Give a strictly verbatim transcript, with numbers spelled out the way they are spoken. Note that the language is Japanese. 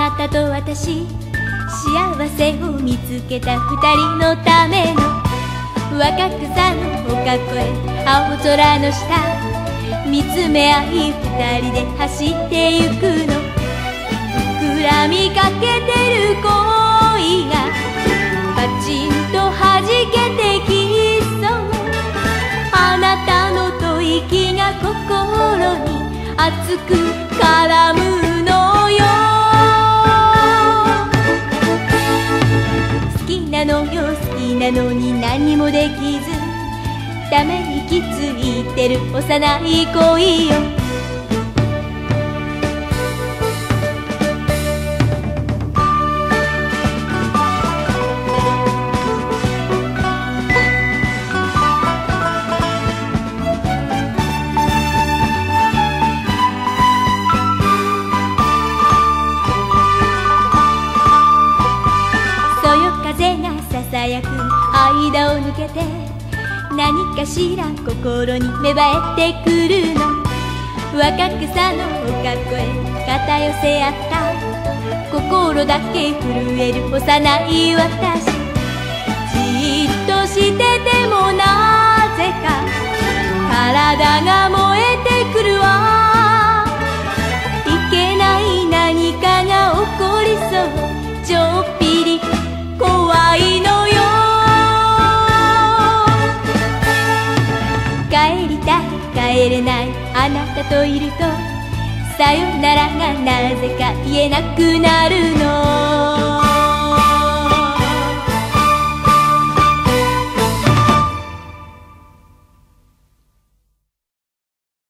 なたと私、幸せを見つけた二人のための若草の丘越え青空の下、見つめ合い二人で走ってゆくの。膨らみかけてる恋がパチンと弾けてきそう。あなたの吐息が心に熱く絡むのよ。好きなのよ好きなのに何もできず、ため息ついてる幼い恋よ。ささやく間を抜けて、何かしら心に芽生えてくるの。若草の丘越え肩寄せ合った、心だけ震える幼い私。じっとしててもなぜか体が燃えてくるわ。いけない何かが起こりそう、ちょっぴり怖いのよ。帰りたい帰れないあなたといると、さよならがなぜか言えなくなるの。